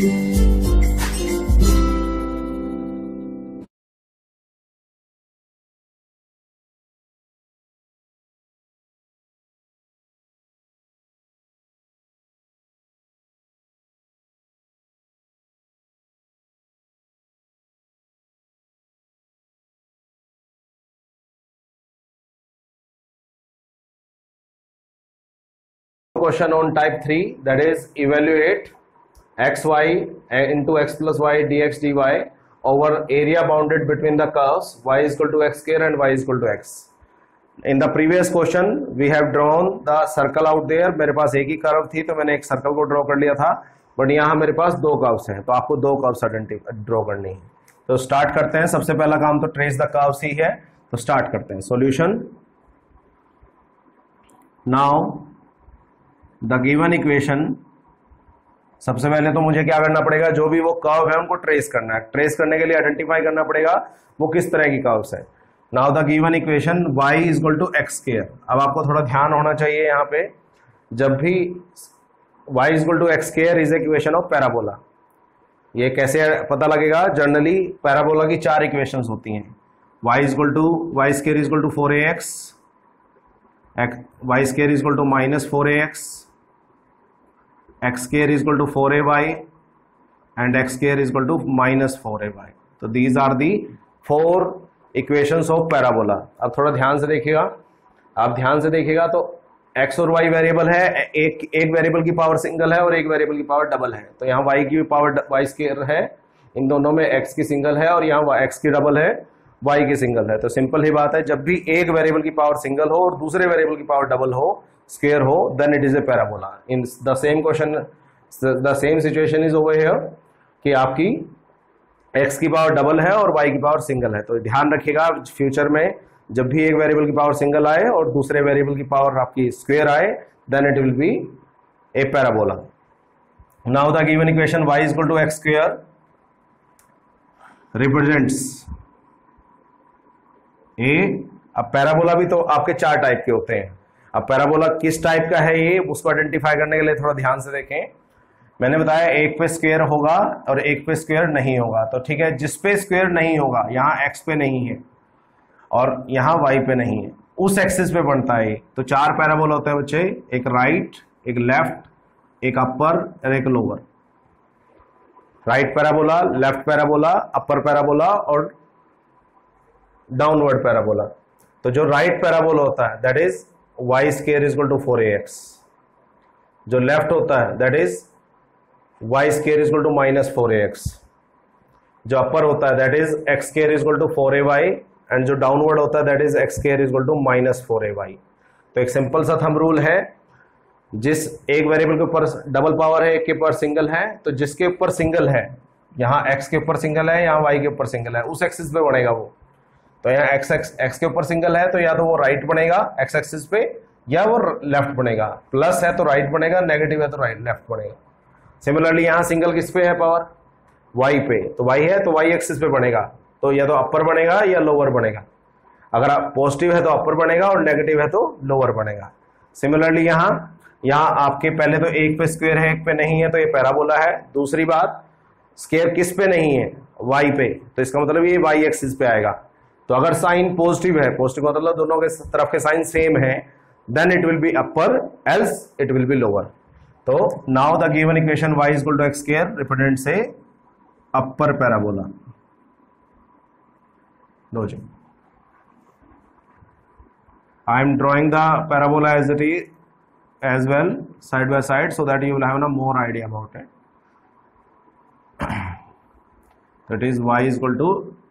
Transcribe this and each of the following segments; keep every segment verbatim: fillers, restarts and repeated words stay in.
Question on type three, that is evaluate xy into x plus y dx dy over area bounded between the curves y is equal to x square and y is equal to x. In the previous question we have drawn the circle out there. मेरे पास एक ही curve थी तो मैंने एक circle को draw कर लिया था, बट यहाँ मेरे पास दो कर्व्स हैं तो आपको दो कर्व्स आइडेंटिफाई ड्रॉ करनी है. तो स्टार्ट करते हैं. सबसे पहला काम तो ट्रेस द कर्व्स ही है, तो स्टार्ट करते हैं. Solution. Now the given equation, सबसे पहले तो मुझे क्या करना पड़ेगा, जो भी वो कर्व है उनको ट्रेस करना है. ट्रेस करने के लिए आइडेंटिफाई करना पड़ेगा वो किस तरह की कर्व्स है. Now the given equation y is equal to x square. अब आपको थोड़ा ध्यान होना चाहिए यहाँ पे, जब भी y is equal to x square is equation of parabola. ये कैसे पता लगेगा, जनरली पैराबोला की चार इक्वेशंस होती हैं. y is equal to y square is equal to four a x, y square is equal to minus four a x, x square is equal to four a y and x square is equal to minus four a y. तो these are the four equations of parabola. अब थोड़ा ध्यान से देखिएगा, आप ध्यान से देखिएगा तो x और y वेरिएबल है, एक एक वेरिएबल की पावर सिंगल है और एक वेरिएबल की पावर डबल है. तो यहाँ y की पावर y स्क्वायर है, इन दोनों में x की सिंगल है और यहाँ x की डबल है, y की सिंगल है. तो सिंपल ही बात है, जब भी एक वेरिएबल की पावर सिंगल हो और दूसरे वेरिएबल की पावर डबल हो, स्क्वायर हो, then it is a parabola. In the same question, the same situation is over here कि आपकी x की पावर डबल है और y की पावर सिंगल है. तो ध्यान रखिएगा फ्यूचर में जब भी एक वेरिएबल की पावर सिंगल आए और दूसरे वेरिएबल की पावर आपकी स्क्वायर आए, then it will be a parabola. Now the given equation y is equal to x square represents a. अब पैराबोला भी तो आपके चार टाइप के होते हैं. अब पैराबोला किस टाइप का है ये, उसको आइडेंटिफाई करने के लिए थोड़ा ध्यान से देखें. मैंने बताया एक पे स्क्वायर होगा और एक पे स्क्वायर नहीं होगा. तो ठीक है, जिस पे स्क्वायर नहीं होगा, यहाँ x पे नहीं है और यहाँ y पे नहीं है, उस एक्सिस पे बनता है. तो चार पैराबोला होते हैं बच्चे, एक राइट, एक लेफ्ट, एक अपर और एक lower. Right parabola, left parabola, upper parabola और डाउनवर्ड पैराबोला. तो जो राइट पैराबोला होता है that is y square is equal to four a x. जो लेफ्ट होता है that is y square is equal to minus four a x. जो upper होता है that is x square is equal to four a y and जो downward होता है that is x square is equal to minus four a y. तो एक simple सा thumb rule है, जिस एक वेरिएबल के ऊपर डबल पावर है, एक के ऊपर सिंगल है, तो जिसके ऊपर सिंगल है, यहाँ x के ऊपर सिंगल है, यहाँ y के ऊपर सिंगल है, उस एक्सिस पे बनेगा वो. तो यहाँ x x x के ऊपर सिंगल है तो या तो वो राइट बनेगा x एक्सिस पे या वो लेफ्ट बनेगा. प्लस है तो राइट बनेगा, नेगेटिव है तो राइट लेफ्ट बनेगा. सिमिलरली यहाँ सिंगल किस पे है पावर, y पे, तो y है तो y एक्सिस पे बनेगा. तो या तो अपर बनेगा या लोअर बनेगा. अगर आप पॉजिटिव है तो अपर बनेगा और नेगेटिव है तो लोअर बनेगा. सिमिलरली यहाँ यहाँ आपके पहले तो एक पे स्क्वायर है, एक पे नहीं है, तो ये पैराबोला है. दूसरी बात, स्क्वायर किस पे नहीं है, y पे, तो इसका मतलब ये y एक्सिस पे आएगा. तो अगर साइन पॉजिटिव है, पॉजिटिव मतलब दोनों के तरफ के साइन सेम है, then it will be upper, else it will be lower. तो now the given equation y is equal to x square represents a upper parabola. लो जी, I am drawing the parabola as it is as well side by side so that you will have a more idea about it. That is y is equal to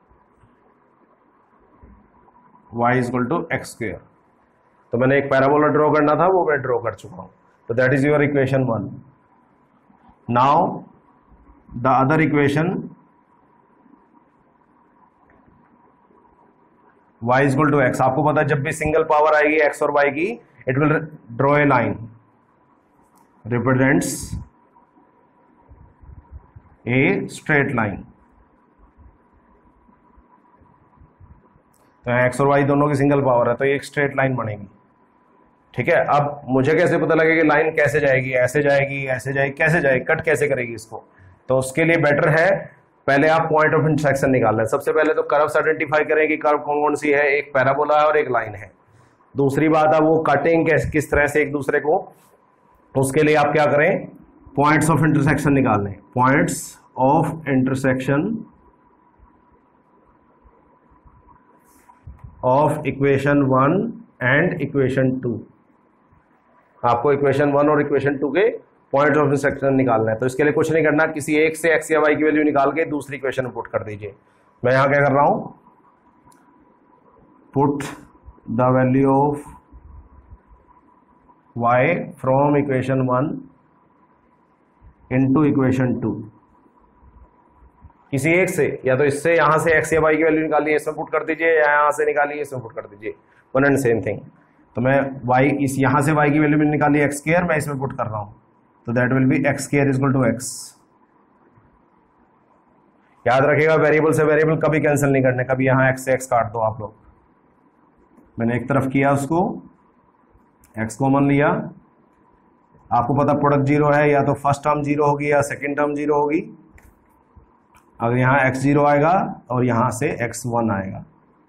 y is equal to x square. तो मैंने एक parabola draw करना था, वो मैं draw कर चुका हूं. तो that is your equation one. Now the other equation y is equal to x. आपको पता है जब भी सिंगल पावर आएगी x और y की, it will draw a line represents a straight line. तो x और y दोनों की सिंगल पावर है तो ये एक स्ट्रेट लाइन बनेगी. ठीक है, अब मुझे कैसे पता लगेगा कि लाइन कैसे जाएगी, ऐसे जाएगी, ऐसे जाएगी, कैसे जाएगी, कट कैसे करेगी इसको. तो उसके लिए बेटर है पहले आप पॉइंट ऑफ इंटरसेक्शन निकाल लें। सबसे पहले तो कर्व्स आइडेंटिफाई करें कि कर्व कौन कौन सी है, एक पैराबोला है और एक लाइन है। दूसरी बात है वो कटिंग किस तरह से एक दूसरे को, उसके लिए आप क्या करें, पॉइंट्स ऑफ इंटरसेक्शन निकाल लें। Points of intersection of equation one and equation two. आपको इक्वेशन वन और इक्वेशन टू के पॉइंट ऑफ इंटरसेक्शन निकालना है। तो इसके लिए कुछ नहीं करना, किसी एक से एक्स या वाई की वैल्यू निकाल के दूसरी इक्वेशन में पुट कर दीजिए। मैं यहां क्या कर रहा हूं, put the value of y from equation one into equation two. किसी एक से, या तो इससे यहां से एक्स या वाई की वैल्यू निकालिए इसमें पुट कर दीजिए, या यहां से निकालिए इसमें पुट कर दीजिए, वन एंड सेम थिंग। तो मैं y इस यहां से y की वैल्यू मैंने निकाली एक्स स्क्वायर, मैं इसमें पुट कर रहा हूं, तो that will be x square is equal to x. याद रखिएगा वेरिएबल से वेरिएबल कभी कैंसिल नहीं करने, कभी यहां x से x काट दो आप लोग। मैंने एक तरफ किया उसको, x कॉमन लिया, आपको पता प्रोडक्ट जीरो है, या तो फर्स्ट टर्म जीरो होगी या सेकेंड टर्म जीरो होगी। अगर यहाँ x जीरो आएगा और यहां से x वन आएगा।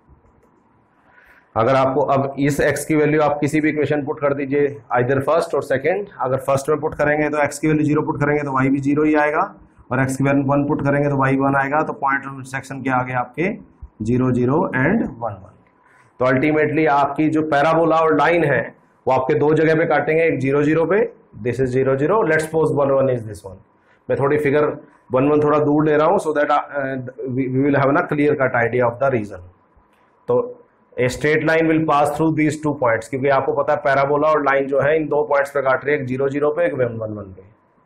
अगर आपको अब इस x की वैल्यू आप किसी भी इक्वेशन पुट कर दीजिए, आइदर फर्स्ट और सेकंड। अगर फर्स्ट में पुट करेंगे तो x की वैल्यू जीरो पुट करेंगे तो y भी जीरो ही आएगा, और x की वैल्यू वन पुट करेंगे तो y वन आएगा। तो पॉइंट ऑफ इंटरसेक्शन के आगे आपके zero zero and one one. तो अल्टीमेटली आपकी जो पैराबोला और लाइन है वो आपके दो जगह पे काटेंगे, एक जीरो जीरो पे, this is zero zero, let's suppose one one is this one. मैं थोड़ी फिगर वन वन थोड़ा दूर ले रहा हूं so that we will have ना clear cut idea of the region. तो a straight line will pass through these two points, क्योंकि आपको पता है पैराबोला और लाइन जो है इन दो पॉइंट्स पे काट रही है, एक जीरो जीरो पे, एक वन वन वन पे।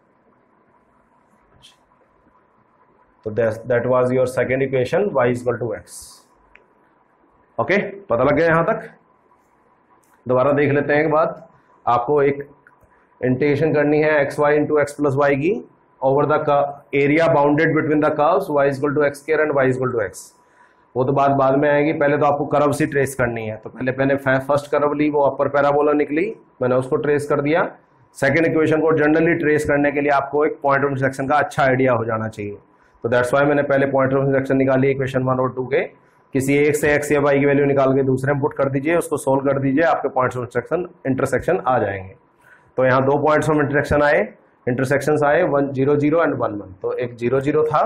तो that was your second equation, y is equal to x. Okay, पता लग गया यहां तक? दोबारा देख लेते हैं एक बात, आपको एक इंटीग्रेशन करनी है x y into x plus y की over the area bounded between the curves y is equal to x square and y is equal to x. वो तो बात बाद में आएगी, पहले तो आपको कर्व ही ट्रेस करनी है। तो पहले पहले फर्स्ट कर्व ली, वो अपर पैराबोला निकली, मैंने उसको ट्रेस कर दिया। सेकंड इक्वेशन को जनरली ट्रेस करने के लिए आपको एक पॉइंट ऑफ इंटरसेक्शन का अच्छा आइडिया हो जाना चाहिए। तो दैट्स वाई मैंने पहले पॉइंट ऑफ इंटरसेक्शन निकाली इक्वेशन वन और टू के। किसी एक से एक्स या वाई की वैल्यू निकाल के दूसरे में पुट कर दीजिए, उसको सोल्व कर दीजिए, आपके पॉइंट्स ऑफ इंटरसेक्शन इंटरसेक्शन आ जाएंगे। तो यहाँ दो पॉइंट्स ऑफ इंटरसेक्शन आए, इंटरसेक्शंस आए, one zero zero and one one. तो एक जीरो जीरो था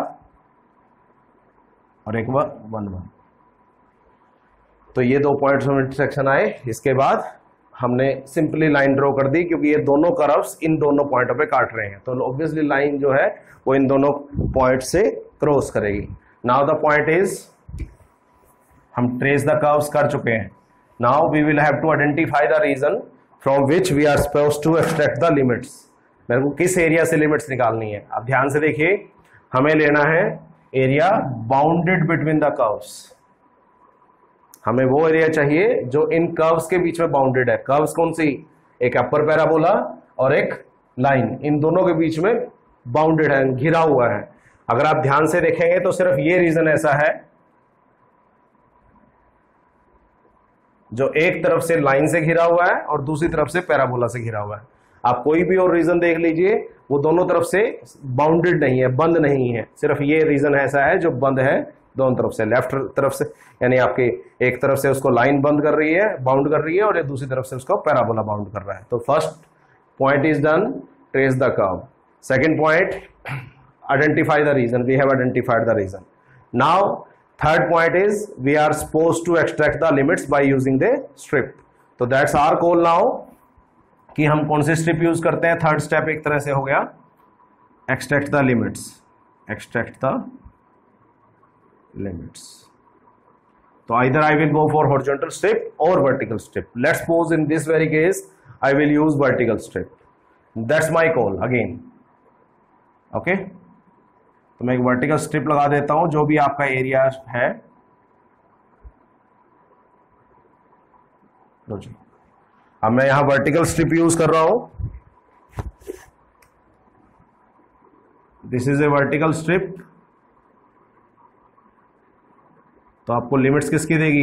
और एक वन वन। तो ये दो पॉइंट्स ऑफ इंटरसेक्शन आए। इसके बाद हमने सिंपली लाइन ड्रॉ कर दी, क्योंकि ये दोनों कर्व्स इन दोनों पॉइंटों पे काट रहे हैं। तो ऑब्वियसली लाइन जो है वो इन दोनों पॉइंट से क्रॉस करेगी। नाउ द पॉइंट इज, हम ट्रेस द कर्व्स कर चुके हैं। Now we will have to identify the region from which we are supposed to extract the limits. मेरे को किस एरिया से लिमिट्स निकालनी है? अब ध्यान से देखिए, हमें लेना है area bounded between the curves. हमें वो एरिया चाहिए जो इन कर्व्स के बीच में बाउंडेड है। कर्व्स कौन सी? एक अपर पैराबोला और एक लाइन, इन दोनों के बीच में बाउंडेड है, घिरा हुआ है। अगर आप ध्यान से देखेंगे तो सिर्फ ये रीजन ऐसा है जो एक तरफ से लाइन से घिरा हुआ है और दूसरी तरफ से पैराबोला से घिरा हुआ है। आप कोई भी और रीजन देख लीजिए, वो दोनों तरफ से बाउंडेड नहीं है, बंद नहीं है। सिर्फ ये रीजन ऐसा है जो बंद है दोनों तरफ से। लेफ्ट तरफ से यानी आपके एक तरफ से उसको लाइन बंद कर रही है, बाउंड कर रही है, और ये दूसरी तरफ से उसको पैराबोला बाउंड कर रहा है। तो first point is done, trace the curve. Second point, identify the region, we have identified the region. Now third point is we are supposed to extract the limits by using the strip. तो that's our goal now, कि हम कौन से strip use करते हैं। Third step एक तरह से हो गया extract the limits, extract the limits. तो either I will go for horizontal strip or vertical strip. Let's suppose in this very case I will use vertical strip. That's my call again. Okay? तो मैं एक vertical strip लगा देता हूं, जो भी आपका एरिया है। लो जी, अब मैं यहां वर्टिकल स्ट्रिप यूज कर रहा हूं। This is a vertical strip. तो आपको लिमिट्स किसकी देगी?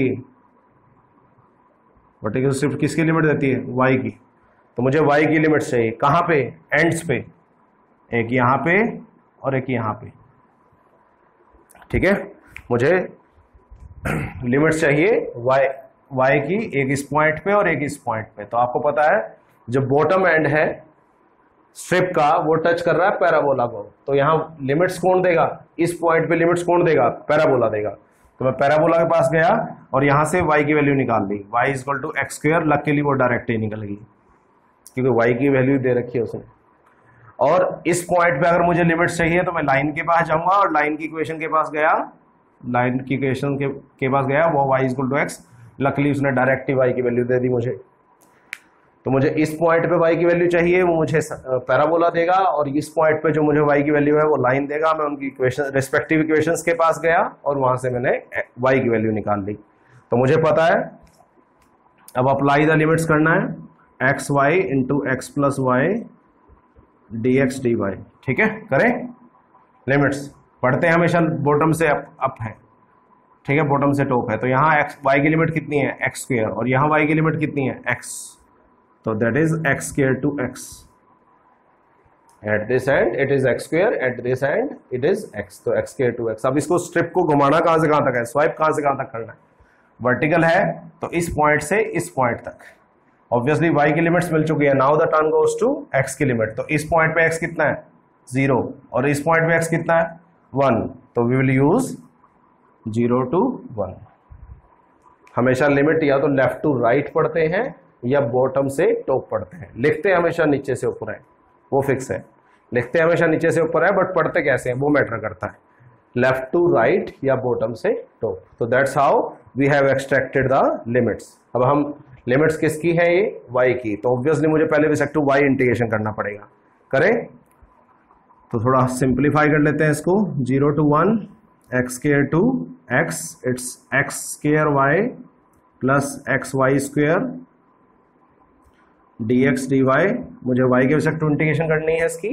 वर्टिकल स्ट्रिप किसकी लिमिट देती है? y की। तो मुझे y की लिमिट्स चाहिए, कहां पे? एंड्स पे, एक यहां पे और एक यहाँ पे, ठीक है। मुझे लिमिट्स चाहिए y y की, एक इस पॉइंट पे और एक इस पॉइंट पे। तो आपको पता है जो बॉटम एंड है स्ट्रिप का वो टच कर रहा है पैराबोला को, तो यहाँ लिमिट्स कौन देगा, इस पॉइंट पे लिमिट्स कौन देगा, पैराबोला देगा। तो मैं पैराबोला के पास गया और यहां से y की वैल्यू निकाल ली, y is equal to x square. Luckily वो डायरेक्ट ही निकल गई क्योंकि y की वैल्यू दे रखी है उसने। और इस पॉइंट पे अगर मुझे लिमिट्स चाहिए तो मैं लाइन के पास जाऊंगा और लाइन की इक्वेशन के पास गया, लाइन की इक्वेशन के, के पास गया, वो y is equal to x. Luckily उसने डायरेक्ट ही y की वैल्यू दे दी मुझे। तो मुझे इस पॉइंट पे y की वैल्यू चाहिए, वो मुझे पैराबोला देगा, और इस पॉइंट पे जो मुझे y की वैल्यू है वो लाइन देगा। मैं उनकी इक्वेशन, रिस्पेक्टिव इक्वेशंस के पास गया और वहां से मैंने y की वैल्यू निकाल ली। तो मुझे पता है अब अप्लाई द लिमिट्स करना है, x y into x plus y d x d y, ठीक है। करें लिमिट्स, पढ़ते हैं हमेशा बॉटम से अप, अप है, ठीक है, बॉटम से टॉप है। तो यहाँ एक्स वाई की लिमिट कितनी है, एक्स स्क्वायर, और यहाँ y की लिमिट कितनी है, x, तो that is x square to x। At this end it is x square, at this end it is x, तो x स्क्वायर टू x। अब इसको स्ट्रिप को घुमाना कहां से कहां तक है, स्वाइप कहां से कहां तक करना है, वर्टिकल है तो इस पॉइंट से इस पॉइंट तक। ऑब्वियसली y की लिमिट्स मिल चुकी है, now the turn goes to x की लिमिट। तो इस पॉइंट पे x कितना है, जीरो, और इस पॉइंट पे x कितना है, वन। तो we will use zero to one. हमेशा लिमिट या तो लेफ्ट टू राइट पढ़ते हैं या बॉटम से टॉप पढ़ते हैं। लिखते हमेशा नीचे से ऊपर है, वो फिक्स है, लिखते हमेशा नीचे से ऊपर है, बट पढ़ते कैसे हैं वो मैटर करता है, लेफ्ट टू राइट या बॉटम से टॉप। तो that's how we have extracted the limits. अब हम लिमिट्स किसकी है, ये y की, तो ऑब्वियसली मुझे पहले रिस्पेक्ट टू y इंटीग्रेशन करना पड़ेगा। करें तो थोड़ा सिंप्लीफाई कर लेते हैं इसको, zero to one x square to x, it's x square y plus x y square d x d y. मुझे y के रिस्पेक्ट टू इंटीग्रेशन करनी है इसकी,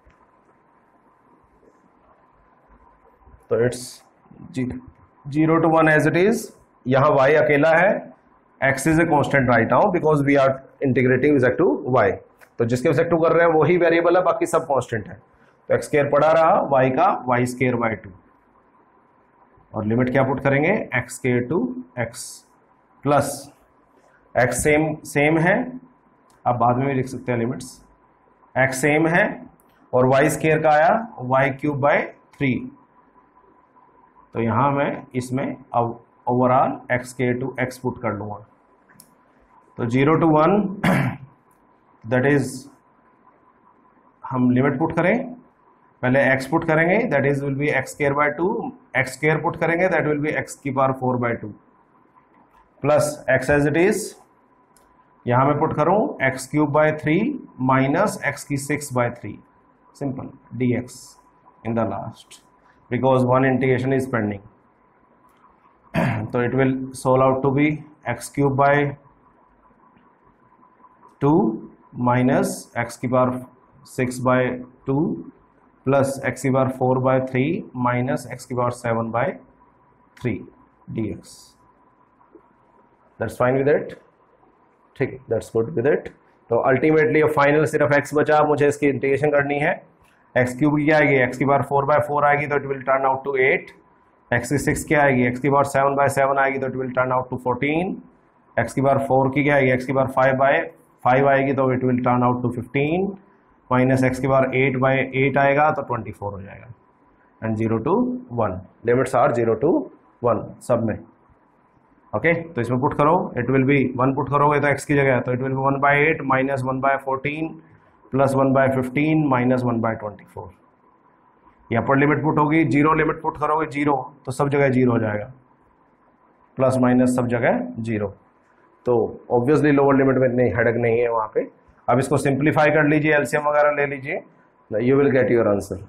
तो it's zero to one as it is. यहां y अकेला है, x is a constant right now because we are integrating respect to y। तो जिसके रिस्पेक्ट टू कर रहे हैं वही वेरिएबल है, बाकी सब कांस्टेंट है। तो एक्स स्क्वायर पड़ा रहा, y का वाई स्क्वायर बाय टू, और लिमिट क्या पुट करेंगे, x square to x plus x same same है, आप बाद में भी लिख सकते हैं लिमिट्स, एक्स सेम है और वाई स्क्वायर का आया वाई क्यूब बाय थ्री। तो यहां मैं इसमें अब overall x square to x put कर लूंगा। तो zero to one that is, हम लिमिट पुट करें, पहले x पुट करेंगे, that is will be x square by two, x square put करेंगे दैट विल बी एक्स की power four by two plus x as it is. यहां मैं put करूं x cube by three minus x की six by three, simple d x in the last because one integration is pending. तो it will solve out to be x cube by two minus x की power six by two plus x की power four by three minus x की power seven by three d x. That's fine with it, ठीक है, that's good with it. तो ultimately final सिर्फ x बचा, मुझे इसकी इंटीग्रेशन करनी है। एक्स क्यूब क्या आएगी, एक्स की पावर फोर बाय फोर आएगी तो it will turn out to eight. X की सिक्स क्या आएगी, एक्स की पावर सेवन बाय सेवन आएगी तो it will turn out to fourteen. X की पावर फोर की क्या आएगी, एक्स की पावर फाइव बाय फाइव आएगी तो it will turn out to fifteen, minus x की पावर एट बाय एट आएगा तो ट्वेंटी फोर हो जाएगा। And zero to one, limits are zero to one सब में। ओके okay, तो इसमें पुट करो, it will be one put करोगे तो x की जगह, तो it will be one by eight minus one by fourteen plus one by fifteen minus one by twenty four. यहाँ पर लिमिट पुट होगी, जीरो लिमिट पुट करोगे जीरो तो सब जगह जीरो हो जाएगा, प्लस माइनस सब जगह जीरो। तो ऑब्वियसली लोअर लिमिट में इतनी हेडक नहीं है वहां पे। अब इसको सिंप्लीफाई कर लीजिए, एलसीएम वगैरह ले लीजिए, you will get your answer.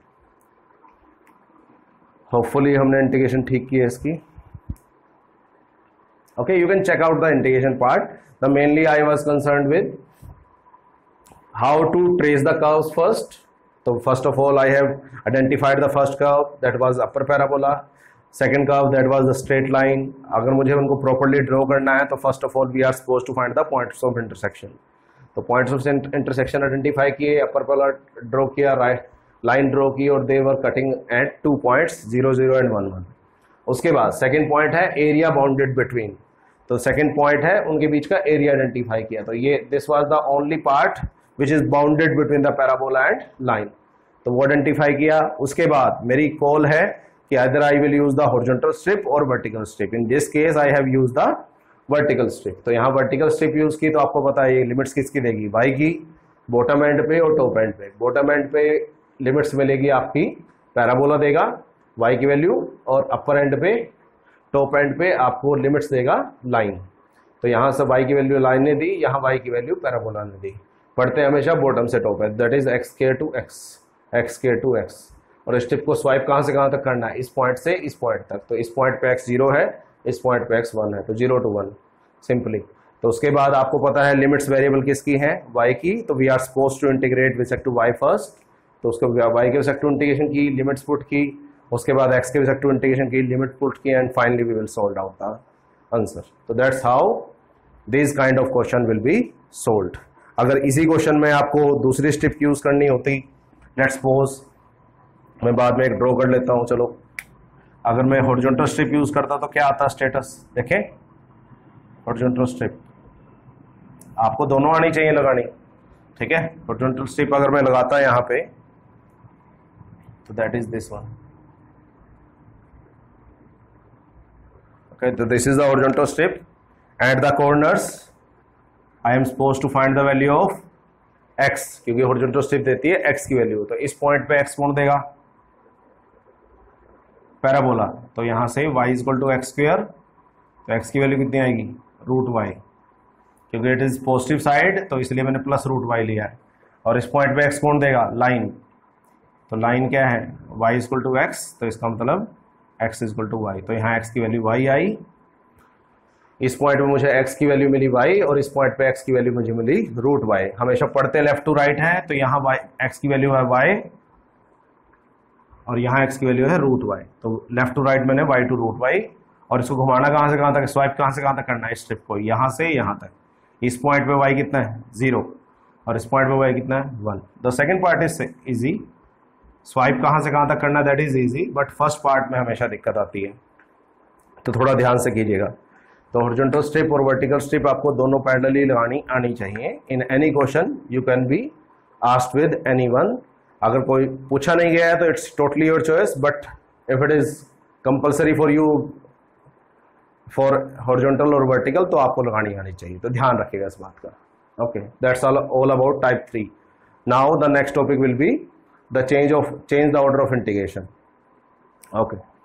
Hopefully हमने इंटीग्रेशन ठीक की है इसकी। Okay, you can check out the integration part. The mainly I was concerned with how to trace the curves first. So first of all I have identified the first curve, that was upper parabola. Second curve, that was the straight line. अगर मुझे उनको properly draw करना है तो first of all we are supposed to find the points of intersection. तो points of intersection identify किए, upper parabola draw किया, right line draw की और they were cutting at two points zero zero and one one. उसके बाद second point है area bounded between, तो second point है उनके बीच का एरिया आइडेंटिफाई किया, तो ये this was the only part which is bounded between the parabola and line, तो वो आइडेंटिफाई किया। उसके बाद मेरी कॉल है कि either I will use the horizontal strip और vertical strip. In this case I have use the vertical strip, तो यहाँ वर्टिकल स्ट्रिप यूज की तो आपको पता है ये लिमिट्स किसकी देगी, वाई की, बॉटम एंड पे और टॉप एंड पे। बॉटम एंड पे लिमिट्स मिलेगी आपकी पैराबोला देगा वाई की वैल्यू, और अपर एंड पे टॉप एंड पे आपको लिमिट्स देगा लाइन। तो यहाँ से वाई की वैल्यू लाइन ने दी, यहाँ वाई की वैल्यू पैराबोला ने दी। पढ़ते हैं हमेशा बॉटम से टॉप है, दैट इज एक्स के टू एक्स, एक्स के टू एक्स। और स्ट्रिप को स्वाइप कहाँ से कहाँ तक करना है, इस पॉइंट से इस पॉइंट तक, तो इस पॉइंट पे एक्स जीरो है, इस पॉइंट पे एक्स वन है, तो जीरो टू वन सिंपली। तो उसके बाद आपको पता है लिमिट्स वेरिएबल किसकी है, वाई की, तो we are suppose to integrate with respect to y first, तो उसको वाई के रिस्पेक्ट टू इंटीग्रेशन की, लिमिट्स पुट की, उसके बाद एक्स के रिस्पेक्ट टू इंटीग्रेशन की, लिमिट पुट की, and finally we will solve out the answer. तो that's how this kind of question will be solved. अगर इसी क्वेश्चन में आपको दूसरी स्ट्रिप यूज करनी होती, लेट्स सपोज मैं बाद में एक ड्रॉ कर लेता हूं, चलो अगर मैं हॉरिजॉन्टल स्ट्रिप यूज करता तो क्या आता स्टेटस, देखें हॉरिजॉन्टल स्ट्रिप आपको दोनों आनी चाहिए लगानी, ठीक है। हॉरिजॉन्टल स्ट्रिप अगर मैं लगाता यहाँ पे तो that is this one, okay, तो this is the horizontal strip at the corners I am suppose to find the value of x, क्योंकि हॉरिजॉन्टल स्ट्रिप देती है x की वैल्यू, तो इस पॉइंट पे x कौन देगा, पैराबोला, तो यहां से y is equal to x square, तो x की वैल्यू कितनी आएगी, रूट वाई, क्योंकि इट इज पॉजिटिव साइड तो इसलिए मैंने प्लस रूट वाई लिया है। और इस पॉइंट पे x कौन देगा, लाइन, तो लाइन क्या है, y is equal to x, तो इसका मतलब x is equal to y, तो यहाँ x की वैल्यू y आई, इस पॉइंट पे मुझे x की वैल्यू मिली y, और इस पॉइंट पे x की वैल्यू मुझे मिली रूट y। हमेशा पढ़ते लेफ्ट टू राइट है, तो यहाँ y x की वैल्यू है y और यहाँ x की वैल्यू है रूट y, तो लेफ्ट टू राइट मैंने y टू रूट y, और इसको घुमाना कहाँ से कहाँ तक, स्वाइप कहाँ से कहाँ तक करना है स्ट्रिप को, यहाँ से यहाँ तक। इस पॉइंट पे y कितना है, जीरो, और इस पॉइंट पे y कितना है, one. The second part is easy, swipe कहाँ से कहाँ तक करना, that is easy, but first part में हमेशा दिक्कत आती है, तो थोड़ा ध्यान से कीजिएगा। तो हॉरिजॉन्टल स्ट्रिप और वर्टिकल स्ट्रिप आपको दोनों पैरेलली लगानी आनी चाहिए। In any question you can be asked with anyone, अगर कोई पूछा नहीं गया है तो it's totally your choice, but if it is compulsory for you for horizontal और वर्टिकल तो आपको लगानी आनी चाहिए, तो ध्यान रखिएगा इस बात का। Okay, that's all all about type three. Now the next topic will be the change of change the order of integration. Okay.